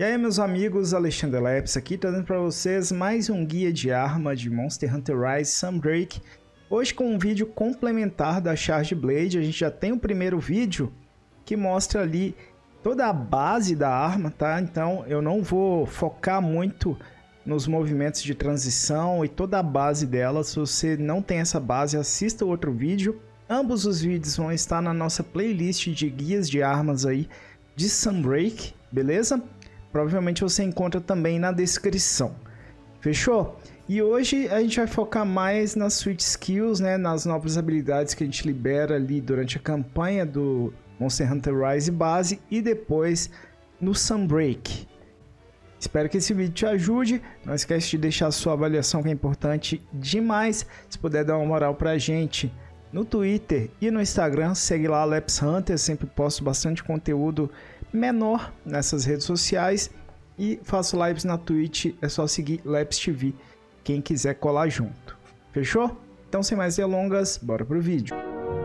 E aí, meus amigos, Alexandre Leps aqui, trazendo para vocês mais um guia de arma de Monster Hunter Rise Sunbreak. Hoje com um vídeo complementar da Charge Blade. A gente já tem o primeiro vídeo que mostra ali toda a base da arma, tá? Então eu não vou focar muito nos movimentos de transição e toda a base dela. Se você não tem essa base, assista o outro vídeo. Ambos os vídeos vão estar na nossa playlist de guias de armas aí de Sunbreak, beleza? Provavelmente você encontra também na descrição. Fechou? E hoje a gente vai focar mais nas Switch Skills, né? Nas novas habilidades que a gente libera ali durante a campanha do Monster Hunter Rise base e depois no Sunbreak. Espero que esse vídeo te ajude. Não esquece de deixar a sua avaliação, que é importante demais. Se puder dar uma moral pra gente no Twitter e no Instagram, segue lá, Leps Hunter. Eu sempre posto bastante conteúdo menor nessas redes sociais e faço lives na Twitch. É só seguir Leps TV, quem quiser colar junto. Fechou? Então, sem mais delongas, bora pro vídeo.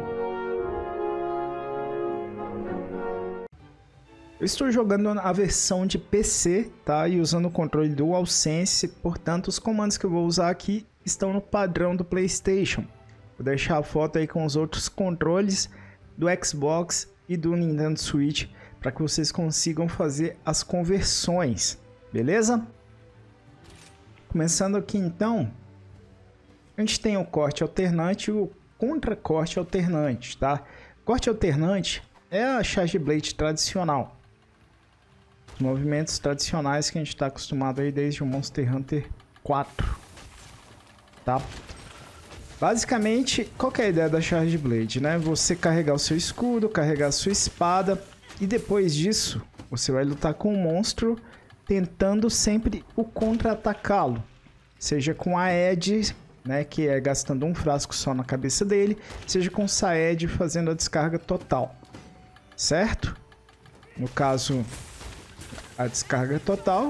Eu estou jogando a versão de PC, tá? E usando o controle DualSense, portanto os comandos que eu vou usar aqui estão no padrão do PlayStation. Vou deixar a foto aí com os outros controles do Xbox e do Nintendo Switch para que vocês consigam fazer as conversões, beleza? Começando aqui então, a gente tem o corte alternante e o contra-corte alternante, tá? Corte alternante é a Charge Blade tradicional. Os movimentos tradicionais que a gente está acostumado aí desde o Monster Hunter 4, tá? Basicamente, qual que é a ideia da Charge Blade, né? Você carregar o seu escudo, carregar a sua espada e depois disso você vai lutar com o monstro tentando sempre o contra-atacá-lo. Seja com a Edge, né, que é gastando um frasco só na cabeça dele, seja com o Saed fazendo a descarga total, certo? No caso, a descarga total.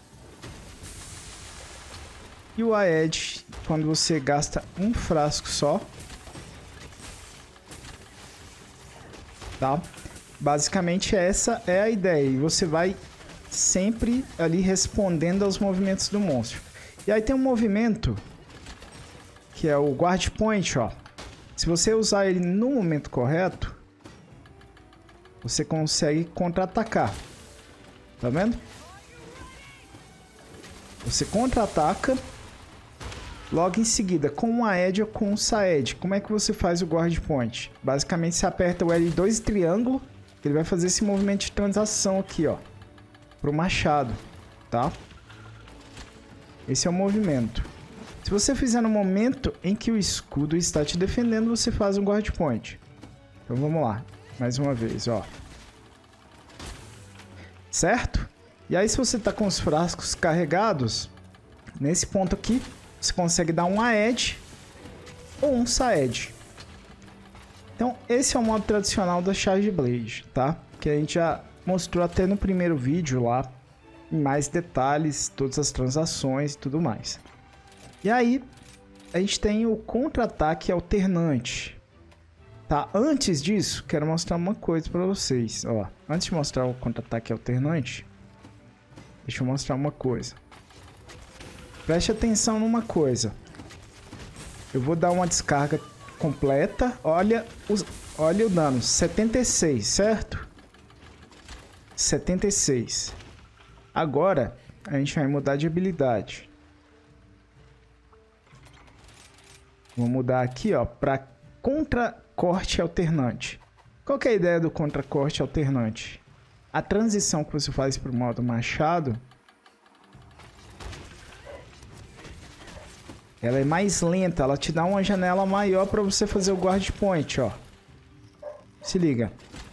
E o Aed, quando você gasta um frasco só, tá? Basicamente essa é a ideia. E você vai sempre ali respondendo aos movimentos do monstro. E aí tem um movimento que é o Guard Point, ó. Se você usar ele no momento correto, você consegue contra-atacar. Tá vendo? Você contra-ataca. Logo em seguida, com o Aed ou com o Saed, como é que você faz o Guard Point? Basicamente, você aperta o L2 triângulo, que ele vai fazer esse movimento de transação aqui, ó, pro machado, tá? Esse é o movimento. Se você fizer no momento em que o escudo está te defendendo, você faz um Guard Point. Então vamos lá, mais uma vez, ó. Certo? E aí, se você tá com os frascos carregados, nesse ponto aqui, você consegue dar um Aed ou um Saed. Então, esse é o modo tradicional da Charge Blade, tá? Que a gente já mostrou até no primeiro vídeo lá, em mais detalhes, todas as transações e tudo mais. E aí, a gente tem o contra-ataque alternante. Tá? Antes disso, quero mostrar uma coisa para vocês. Ó, antes de mostrar o contra-ataque alternante, deixa eu mostrar uma coisa. Preste atenção numa coisa. Eu vou dar uma descarga completa. Olha o dano. 76, certo? 76. Agora, a gente vai mudar de habilidade. Vou mudar aqui, ó, para contra-corte alternante. Qual que é a ideia do contra-corte alternante? A transição que você faz para o modo machado, ela é mais lenta, ela te dá uma janela maior para você fazer o Guard Point, ó. Se liga.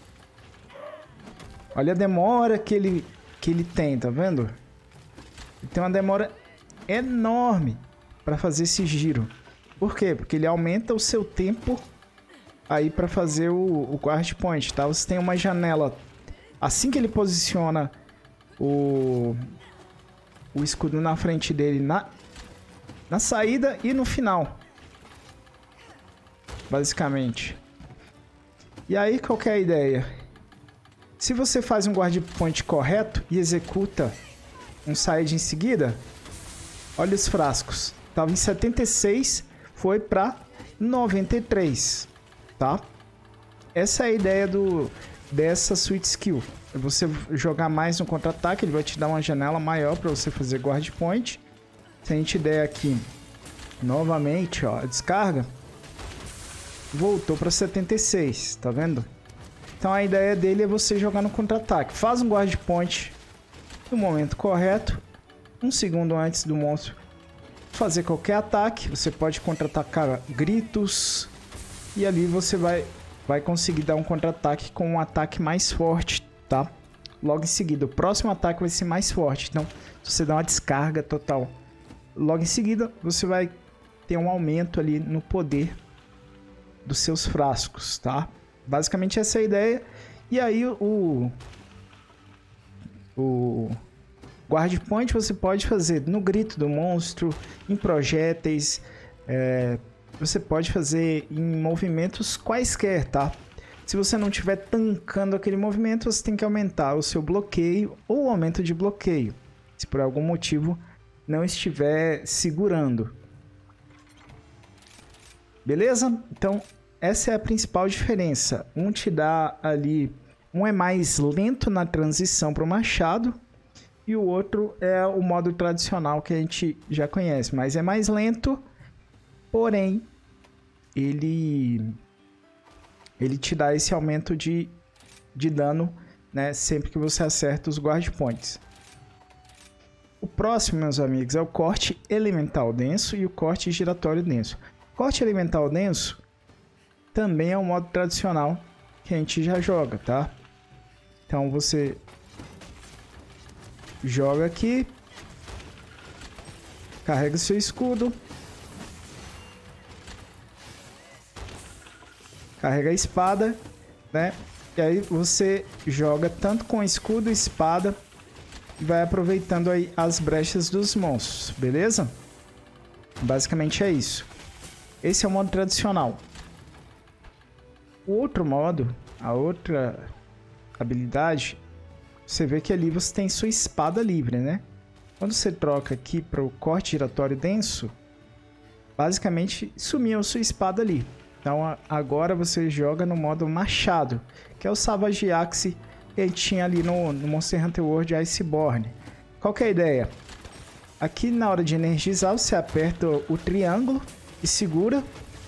Olha a demora que ele tem, tá vendo? Ele tem uma demora enorme para fazer esse giro. Por quê? Porque ele aumenta o seu tempo aí para fazer o Guard Point, tá? Você tem uma janela, assim que ele posiciona o escudo na frente dele, na saída e no final, basicamente. E aí, qual que é a ideia? Se você faz um guard point correto e executa um Saed em seguida, olha os frascos. Estava em 76, foi para 93, tá? Essa é a ideia dessa Sweet Skill. É você jogar mais no contra-ataque, ele vai te dar uma janela maior para você fazer guard point. Se a gente der aqui novamente, ó, a descarga, voltou para 76, tá vendo? Então a ideia dele é você jogar no contra-ataque. Faz um guard point no momento correto, um segundo antes do monstro fazer qualquer ataque. Você pode contra-atacar gritos e ali você vai conseguir dar um contra-ataque com um ataque mais forte, tá? Logo em seguida, o próximo ataque vai ser mais forte. Então, se você dá uma descarga total, logo em seguida, você vai ter um aumento ali no poder dos seus frascos, tá? Basicamente essa é a ideia. E aí o guard point você pode fazer no grito do monstro, em projéteis, você pode fazer em movimentos quaisquer, tá? Se você não estiver tancando aquele movimento, você tem que aumentar o seu bloqueio ou o aumento de bloqueio, se por algum motivo não estiver segurando. Beleza? Então, essa é a principal diferença. Um te dá ali... Um é mais lento na transição para o machado e o outro é o modo tradicional que a gente já conhece. Mas é mais lento, porém, ele te dá esse aumento de dano, né, sempre que você acerta os guard points. O próximo, meus amigos, é o corte elemental denso e o corte giratório denso. Corte elemental denso também é um modo tradicional que a gente já joga, tá? Então você joga aqui, carrega o seu escudo, carrega a espada, né? E aí você joga tanto com escudo e espada e vai aproveitando aí as brechas dos monstros, beleza? Basicamente é isso. Esse é o modo tradicional. O outro modo, a outra habilidade, você vê que ali você tem sua espada livre, né? Quando você troca aqui para o corte giratório denso, basicamente sumiu a sua espada ali. Então agora você joga no modo machado, que é o Savage Axe que a gente tinha ali no Monster Hunter World Iceborne. Qual que é a ideia? Aqui na hora de energizar, você aperta o triângulo e segura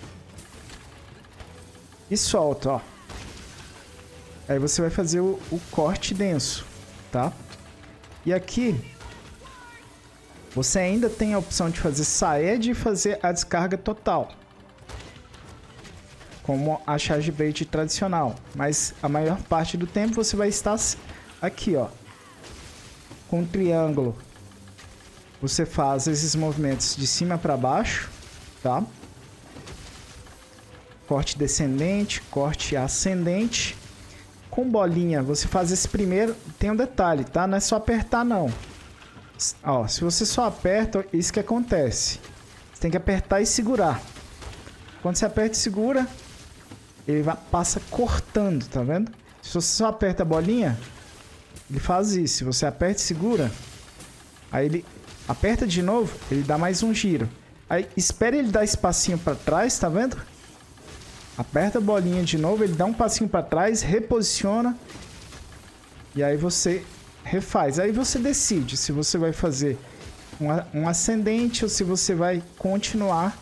e solta, ó. Aí você vai fazer o corte denso, tá? E aqui você ainda tem a opção de fazer Saed e fazer a descarga total, como a Charge Blade tradicional. Mas a maior parte do tempo você vai estar aqui, ó, com o triângulo. Você faz esses movimentos de cima para baixo, tá? Corte descendente, corte ascendente. Com bolinha, você faz esse primeiro... Tem um detalhe, tá? Não é só apertar, não. Ó, se você só aperta, isso que acontece. Você tem que apertar e segurar. Quando você aperta e segura, ele passa cortando, tá vendo? Se você só aperta a bolinha, ele faz isso. Se você aperta e segura, aí ele aperta de novo, ele dá mais um giro. Aí espera ele dar esse passinho para trás, tá vendo? Aperta a bolinha de novo, ele dá um passinho para trás, reposiciona. E aí você refaz. Aí você decide se você vai fazer um ascendente ou se você vai continuar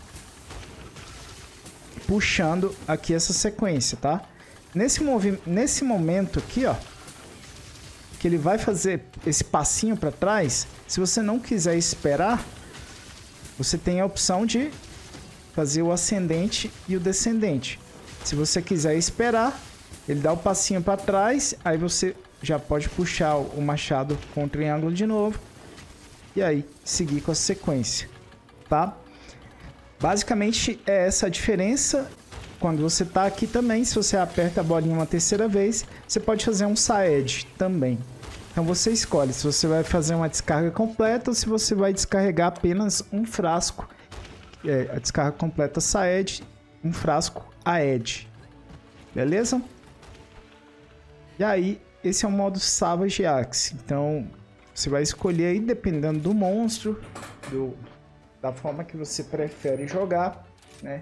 puxando aqui essa sequência, tá? Nesse momento aqui, ó, que ele vai fazer esse passinho para trás, se você não quiser esperar, você tem a opção de fazer o ascendente e o descendente. Se você quiser esperar, ele dá o passinho para trás, aí você já pode puxar o machado com o triângulo de novo e aí seguir com a sequência, tá? Basicamente é essa a diferença. Quando você está aqui também, se você aperta a bolinha uma terceira vez, você pode fazer um Saed também. Então você escolhe se você vai fazer uma descarga completa ou se você vai descarregar apenas um frasco. A descarga completa Saed, um frasco Aed. Beleza? E aí esse é o modo Savage Axe. Então, você vai escolher aí, dependendo do monstro, da forma que você prefere jogar, né?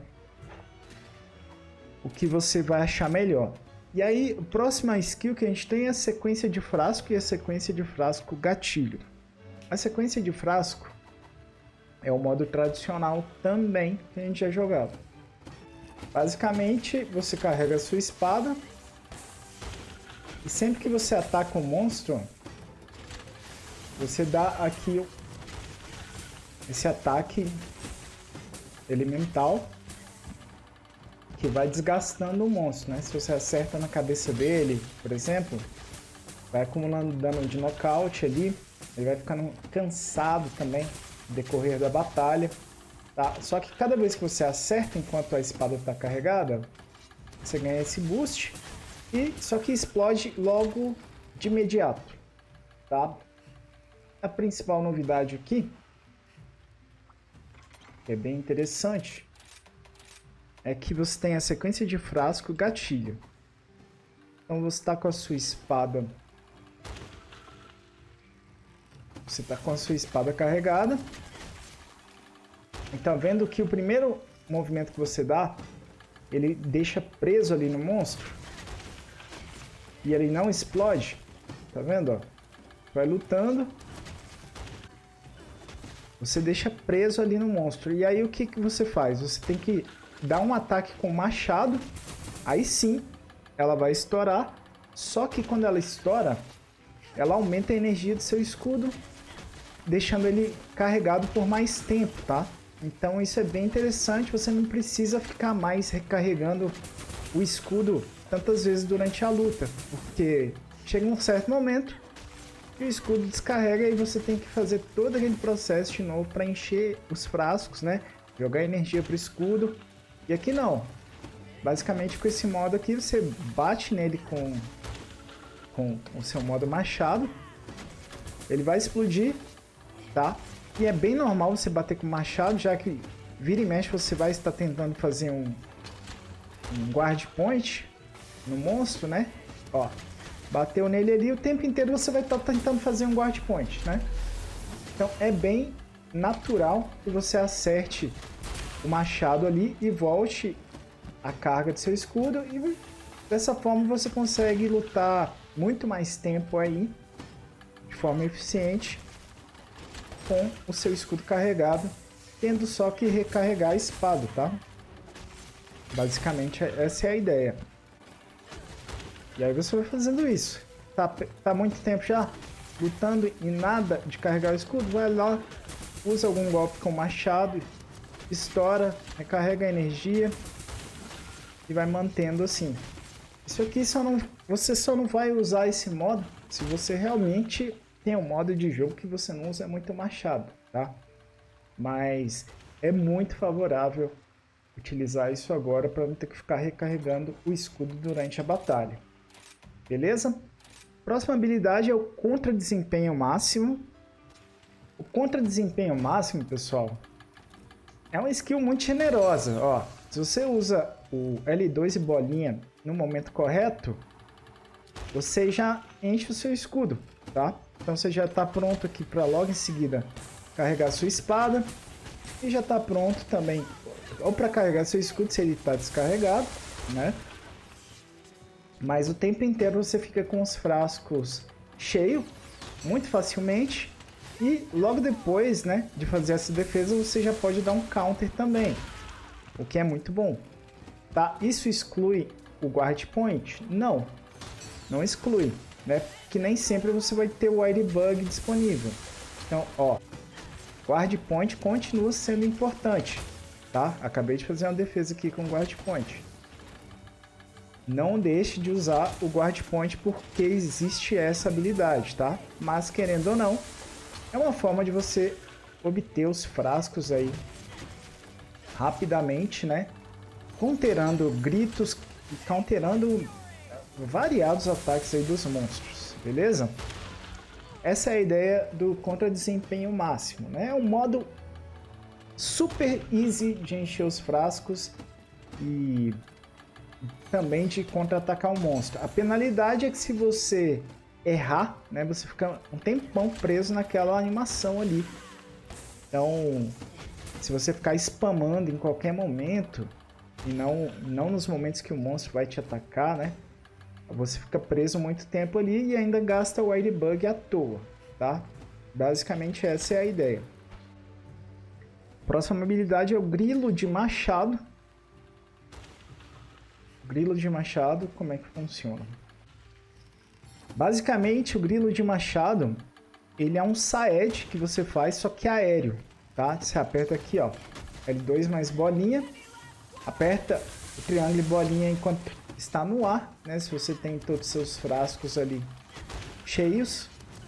O que você vai achar melhor. E aí, a próxima skill que a gente tem é a sequência de frasco e a sequência de frasco gatilho. A sequência de frasco é o modo tradicional também que a gente já jogava. Basicamente, você carrega a sua espada e sempre que você ataca um monstro, você dá aqui esse ataque elemental que vai desgastando o monstro, né? Se você acerta na cabeça dele, por exemplo, vai acumulando dano de nocaute ali, ele vai ficando cansado também no decorrer da batalha, tá? Só que cada vez que você acerta enquanto a espada está carregada, você ganha esse boost, e só que explode logo de imediato, tá? A principal novidade aqui, que é bem interessante, é que você tem a sequência de frasco gatilho. Então você está com a sua espada. Você está com a sua espada carregada. Então, vendo que o primeiro movimento que você dá, ele deixa preso ali no monstro. E ele não explode. Tá vendo? Ó? Vai lutando. Você deixa preso ali no monstro. E aí o que você faz? Você tem que dar um ataque com machado, aí sim ela vai estourar, só que quando ela estoura, ela aumenta a energia do seu escudo, deixando ele carregado por mais tempo, tá? Então isso é bem interessante, você não precisa ficar mais recarregando o escudo tantas vezes durante a luta, porque chega um certo momento que o escudo descarrega e você tem que fazer todo aquele processo de novo para encher os frascos, né? Jogar energia para o escudo. E aqui não. Basicamente com esse modo aqui você bate nele com o seu modo machado. Ele vai explodir, tá? E é bem normal você bater com machado, já que vira e mexe você vai estar tentando fazer um guard point no monstro, né? Ó, bateu nele ali, o tempo inteiro você vai estar tentando fazer um guard point, né? Então é bem natural que você acerte o machado ali e volte a carga do seu escudo, e dessa forma você consegue lutar muito mais tempo aí de forma eficiente com o seu escudo carregado, tendo só que recarregar a espada, tá? Basicamente essa é a ideia. E aí você vai fazendo isso. Tá muito tempo já lutando e nada de carregar o escudo? Vai lá, usa algum golpe com machado, estoura, recarrega a energia e vai mantendo assim. Isso aqui você só não vai usar esse modo se você realmente tem um modo de jogo que você não usa muito machado, tá? Mas é muito favorável utilizar isso agora para não ter que ficar recarregando o escudo durante a batalha. Beleza? Próxima habilidade é o contra-desempenho máximo. O contra-desempenho máximo, pessoal, é uma skill muito generosa. Ó, se você usa o L2 e bolinha no momento correto, você já enche o seu escudo, tá? Então você já está pronto aqui para logo em seguida carregar sua espada. E já está pronto também, ou para carregar seu escudo se ele está descarregado, né? Mas o tempo inteiro você fica com os frascos cheios, muito facilmente. E logo depois, né, de fazer essa defesa, você já pode dar um counter também, o que é muito bom, tá? Isso exclui o guard point? Não, não exclui, né? Que nem sempre você vai ter o Wire Bug disponível. Então, ó, guard point continua sendo importante, tá? Acabei de fazer uma defesa aqui com guard point. Não deixe de usar o guard point porque existe essa habilidade, tá? Mas querendo ou não, é uma forma de você obter os frascos aí rapidamente, né? Counterando gritos e counterando variados ataques aí dos monstros, beleza? Essa é a ideia do contra-desempenho máximo, né? É um modo super easy de encher os frascos e também de contra-atacar o monstro. A penalidade é que se você errar, né, você fica um tempão preso naquela animação ali. Então, se você ficar spamando em qualquer momento, e não nos momentos que o monstro vai te atacar, né, você fica preso muito tempo ali e ainda gasta o Airbug à toa, tá? Basicamente essa é a ideia. Próxima habilidade é o Grilo de Machado. Grilo de Machado, como é que funciona? Basicamente, o Grilo de Machado, ele é um saed que você faz, só que aéreo, tá? Você aperta aqui, ó, L2 mais bolinha, aperta o triângulo e bolinha enquanto está no ar, né? Se você tem todos os seus frascos ali cheios.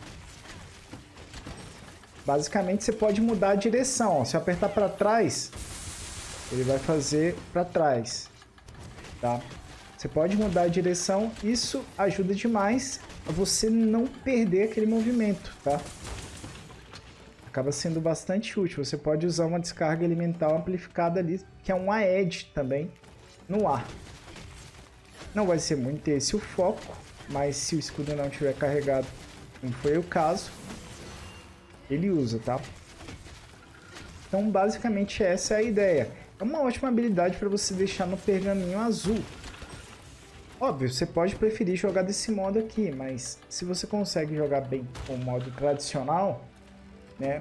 Basicamente, você pode mudar a direção, ó. Se eu apertar para trás, ele vai fazer para trás, tá? Você pode mudar a direção, isso ajuda demais a você não perder aquele movimento, tá? Acaba sendo bastante útil. Você pode usar uma descarga elemental amplificada ali, que é um AED também, no ar. Não vai ser muito esse o foco, mas se o escudo não estiver carregado, como foi o caso, ele usa, tá? Então, basicamente, essa é a ideia. É uma ótima habilidade para você deixar no pergaminho azul. Óbvio, você pode preferir jogar desse modo aqui, mas se você consegue jogar bem com o modo tradicional, né,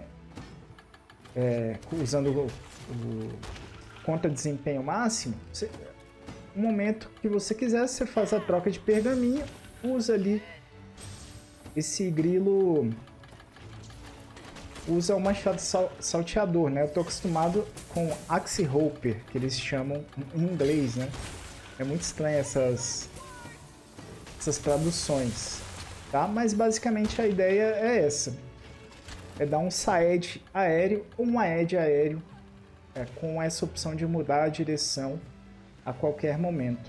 usando o contra-desempenho máximo, no momento que você quiser, você faz a troca de pergaminho, usa ali esse grilo, usa o machado salteador, né? Eu tô acostumado com Axe Hopper, que eles chamam em inglês, né? É muito estranho essas traduções, tá? Mas basicamente a ideia é essa. É dar um saed aéreo ou um aed aéreo, com essa opção de mudar a direção a qualquer momento.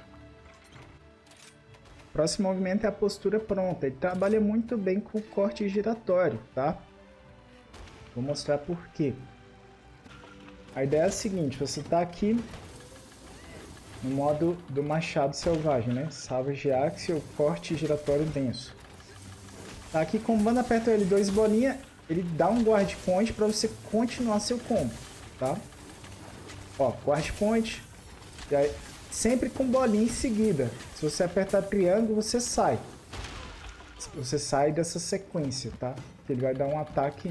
O próximo movimento é a postura pronta. Ele trabalha muito bem com o corte giratório, tá? Vou mostrar por quê. A ideia é a seguinte, você está aqui no modo do machado selvagem, né? Savage Axe ou corte giratório denso. Tá aqui combando, aperta o L2 bolinha, ele dá um guard point para você continuar seu combo, tá? Ó, guard point, e aí, sempre com bolinha em seguida. Se você apertar triângulo, você sai. Você sai dessa sequência, tá? Ele vai dar um ataque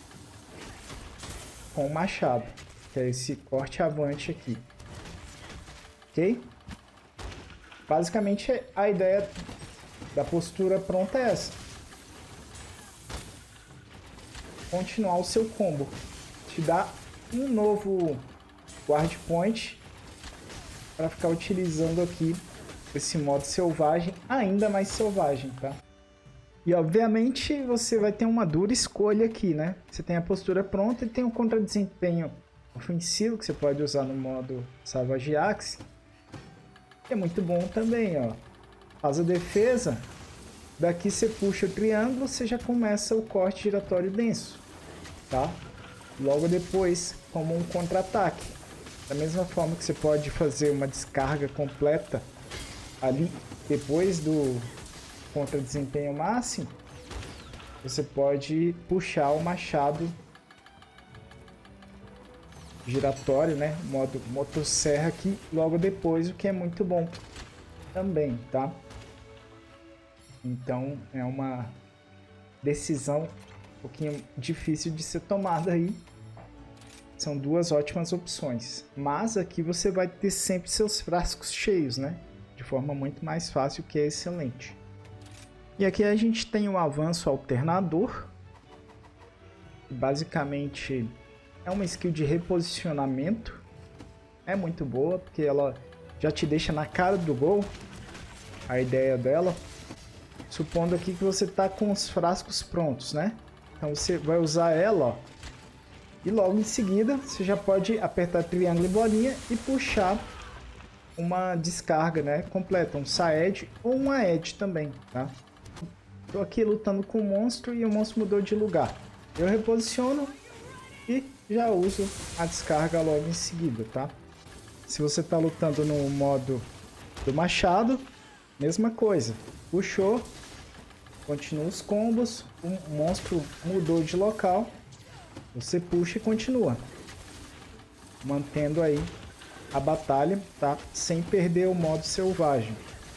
com o machado, que é esse corte avante aqui. Ok? Basicamente a ideia da postura pronta é essa. Continuar o seu combo. Te dá um novo guard point para ficar utilizando aqui esse modo selvagem, ainda mais selvagem, tá? E obviamente você vai ter uma dura escolha aqui, né? Você tem a postura pronta e tem o contra-desempenho ofensivo que você pode usar no modo Savage Axe. É muito bom também, ó. Faz a defesa, daqui você puxa o triângulo, você já começa o corte giratório denso, tá? Logo depois, como um contra-ataque. Da mesma forma que você pode fazer uma descarga completa ali depois do contra-desempenho máximo, você pode puxar o machado giratório, né? Modo motosserra aqui logo depois, o que é muito bom também, tá? Então é uma decisão um pouquinho difícil de ser tomada aí. São duas ótimas opções, mas aqui você vai ter sempre seus frascos cheios, né? De forma muito mais fácil, que é excelente. E aqui a gente tem o avanço alternador, que basicamente é uma skill de reposicionamento. É muito boa, porque ela já te deixa na cara do gol, a ideia dela. Supondo aqui que você está com os frascos prontos, né? Então você vai usar ela, ó, e logo em seguida você já pode apertar triângulo e bolinha e puxar uma descarga, né, completa, um saed ou um aed também, tá? Tô aqui lutando com o monstro e o monstro mudou de lugar. Eu reposiciono e já uso a descarga logo em seguida, tá? Se você tá lutando no modo do machado, mesma coisa. Puxou, continua os combos, o monstro mudou de local, você puxa e continua. Mantendo aí a batalha, tá? Sem perder o modo selvagem.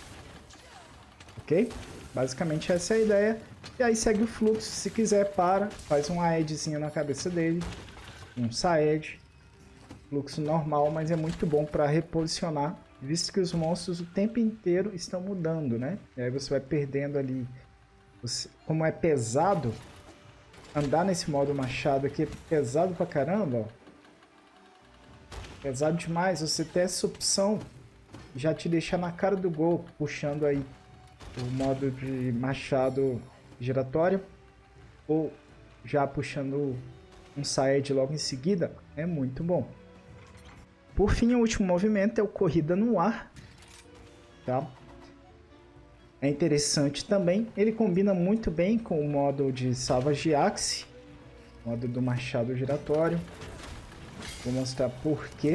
Ok? Basicamente essa é a ideia. E aí segue o fluxo, se quiser para, faz um aedzinho na cabeça dele, um saed. Fluxo normal, mas é muito bom para reposicionar, visto que os monstros o tempo inteiro estão mudando, né? E aí você vai perdendo ali. Como é pesado, andar nesse modo machado aqui é pesado pra caramba, ó. Pesado demais, você tem essa opção, já te deixar na cara do gol, puxando aí o modo de machado giratório, ou já puxando um saed logo em seguida, é muito bom. Por fim, o último movimento é o corrida no ar, tá? É interessante também, ele combina muito bem com o modo de Savage Axe, modo do machado giratório. Vou mostrar por quê.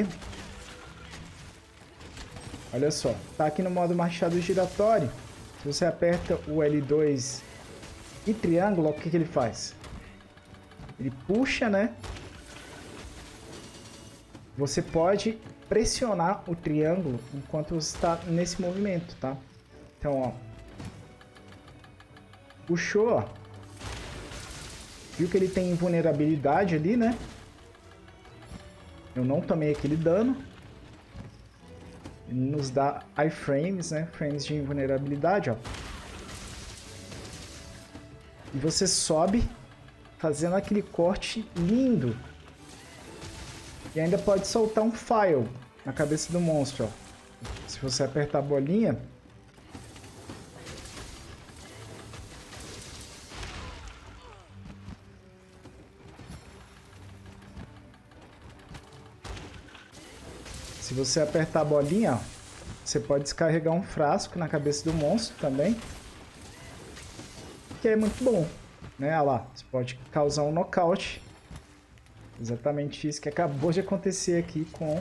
Olha só, tá aqui no modo machado giratório. Se você aperta o L2 e triângulo, o que ele faz? Ele puxa, né? Você pode pressionar o triângulo enquanto você está nesse movimento, tá? Então, ó. Puxou, ó. Viu que ele tem invulnerabilidade ali, né? Eu não tomei aquele dano. Ele nos dá iframes, né? Frames de invulnerabilidade, ó. E você sobe fazendo aquele corte lindo. E ainda pode soltar um file na cabeça do monstro, ó. Se você apertar a bolinha, se você apertar a bolinha, ó, você pode descarregar um frasco na cabeça do monstro também, que é muito bom, né? Olha lá, você pode causar um nocaute. Exatamente isso que acabou de acontecer aqui com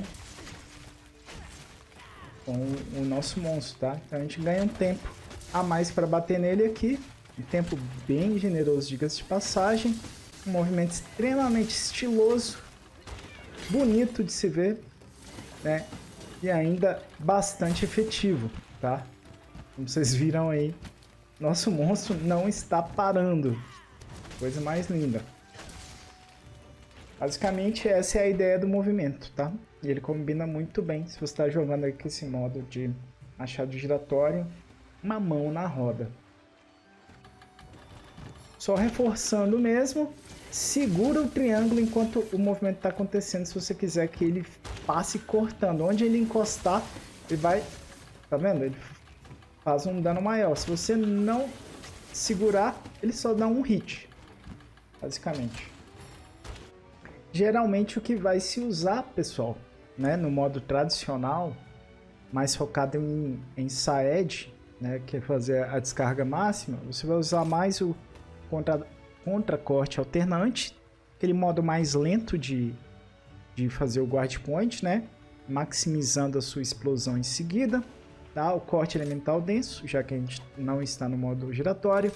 o nosso monstro, tá? Então a gente ganha um tempo a mais para bater nele aqui. Um tempo bem generoso, diga-se de passagem. Um movimento extremamente estiloso, bonito de se ver, né? E ainda bastante efetivo, tá? Como vocês viram aí, nosso monstro não está parando. Coisa mais linda. Basicamente, essa é a ideia do movimento, tá? E ele combina muito bem se você está jogando aí com esse modo de machado giratório, uma mão na roda. Só reforçando mesmo, segura o triângulo enquanto o movimento está acontecendo, se você quiser que ele passe cortando. Onde ele encostar, ele vai... Tá vendo? Ele faz um dano maior. Se você não segurar, ele só dá um hit, basicamente. Geralmente o que vai se usar, pessoal, né, no modo tradicional, mais focado em Saed, né, que é fazer a descarga máxima, você vai usar mais o contra-corte alternante, aquele modo mais lento de fazer o guard point, né, maximizando a sua explosão em seguida, tá? O corte elemental denso, já que a gente não está no modo giratório.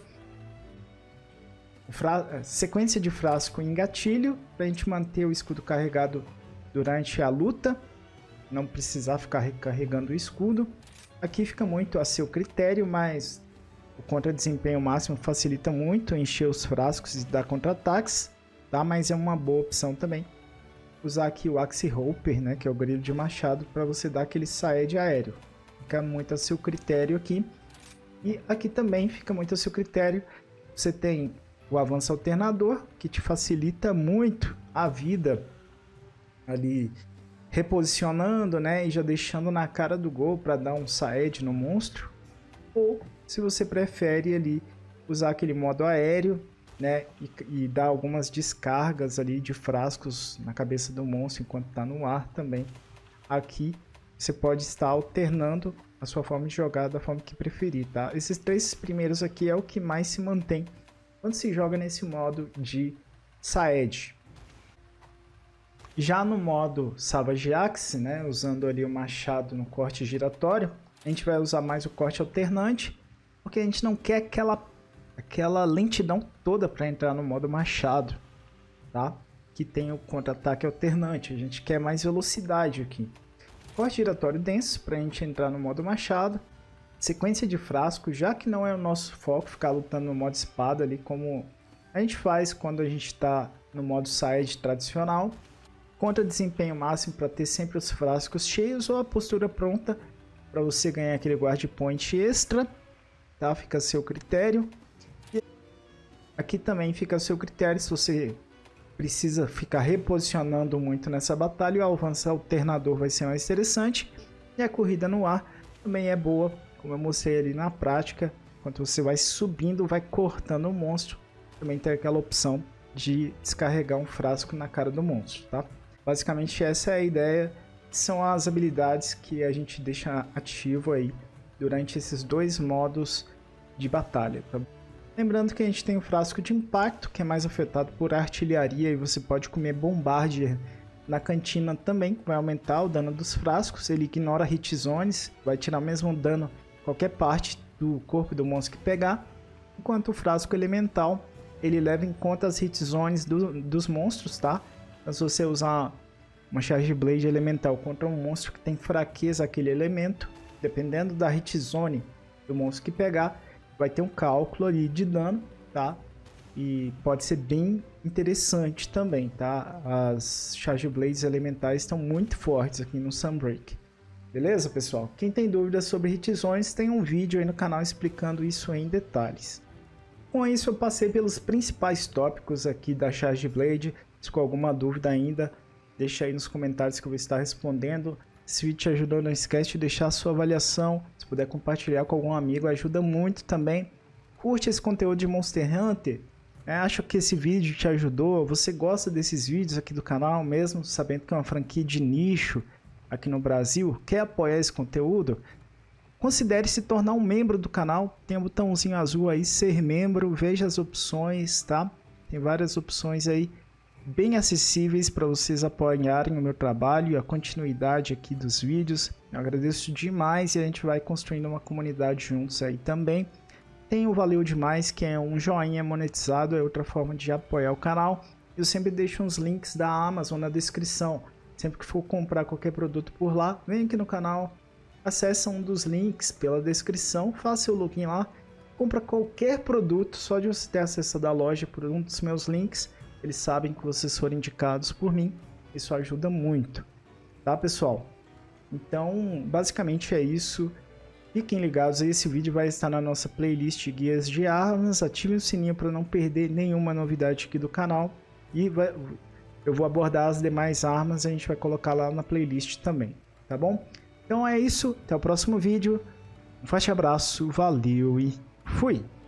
Sequência de frasco em gatilho, para a gente manter o escudo carregado durante a luta, não precisar ficar recarregando o escudo. Aqui fica muito a seu critério, mas o contra-desempenho máximo facilita muito encher os frascos e dar contra-ataques, tá? Mas é uma boa opção também usar aqui o Axe Hopper, né, que é o grilo de machado, para você dar aquele saed aéreo. Fica muito a seu critério aqui. E aqui também fica muito a seu critério. Você tem o avanço alternador, que te facilita muito a vida ali, reposicionando, né, e já deixando na cara do gol para dar um saed no monstro. Ou, se você prefere ali, usar aquele modo aéreo, né, e dar algumas descargas ali de frascos na cabeça do monstro enquanto está no ar também. Aqui você pode estar alternando a sua forma de jogar da forma que preferir, tá? Esses três primeiros aqui é o que mais se mantém quando se joga nesse modo de Saed. Já no modo Savage Axe, né, usando ali o machado no corte giratório, A gente vai usar mais o corte alternante, porque a gente não quer aquela lentidão toda para entrar no modo machado, tá? Que tem o contra-ataque alternante, a gente quer mais velocidade aqui. Corte giratório denso para a gente entrar no modo machado. Sequência de frasco, já que não é o nosso foco ficar lutando no modo espada ali, como a gente faz quando a gente está no modo side tradicional. Contra desempenho máximo para ter sempre os frascos cheios ou a postura pronta para você ganhar aquele guard point extra, tá? Fica a seu critério. E aqui também fica a seu critério se você precisa ficar reposicionando muito nessa batalha. O avanço alternador vai ser mais interessante. E a corrida no ar também é boa, como eu mostrei ali na prática. Enquanto você vai subindo, vai cortando o monstro. Também tem aquela opção de descarregar um frasco na cara do monstro, tá? Basicamente essa é a ideia. São as habilidades que a gente deixa ativo aí durante esses dois modos de batalha, tá? Lembrando que a gente tem o frasco de impacto, que é mais afetado por artilharia, e você pode comer bombardier na cantina também, que vai aumentar o dano dos frascos. Ele ignora hit zones, vai tirar o mesmo dano em qualquer parte do corpo do monstro que pegar. Enquanto o frasco elemental, ele leva em conta as hit zones dos monstros, tá? Então, se você usar uma Charge Blade elemental contra um monstro que tem fraqueza àquele elemento, dependendo da hit zone do monstro que pegar, vai ter um cálculo ali de dano, tá? E pode ser bem interessante também, tá? As Charge Blades elementais estão muito fortes aqui no Sunbreak. Beleza, pessoal? Quem tem dúvidas sobre hit zones, tem um vídeo aí no canal explicando isso em detalhes. Com isso, eu passei pelos principais tópicos aqui da Charge Blade. Se com alguma dúvida ainda, deixa aí nos comentários que eu vou estar respondendo. Se o vídeo te ajudou, não esquece de deixar a sua avaliação. Se puder compartilhar com algum amigo, ajuda muito também. Curte esse conteúdo de Monster Hunter? Acho que esse vídeo te ajudou? Você gosta desses vídeos aqui do canal, mesmo sabendo que é uma franquia de nicho aqui no Brasil? Quer apoiar esse conteúdo? Considere se tornar um membro do canal. Tem um botãozinho azul aí, ser membro. Veja as opções, tá? Tem várias opções aí bem acessíveis para vocês apoiarem o meu trabalho e a continuidade aqui dos vídeos. Eu agradeço demais e a gente vai construindo uma comunidade juntos aí também. Tem o Valeu Demais, que é um joinha monetizado, é outra forma de apoiar o canal. Eu sempre deixo uns links da Amazon na descrição. Sempre que for comprar qualquer produto por lá, vem aqui no canal, acessa um dos links pela descrição, faça seu login lá, compra qualquer produto, só de você ter acessado a loja por um dos meus links. Eles sabem que vocês foram indicados por mim. Isso ajuda muito. Tá, pessoal? Então, basicamente é isso. Fiquem ligados aí. Esse vídeo vai estar na nossa playlist de guias de armas. Ative o sininho para não perder nenhuma novidade aqui do canal. E eu vou abordar as demais armas. A gente vai colocar lá na playlist também. Tá bom? Então é isso. Até o próximo vídeo. Um forte abraço. Valeu e fui!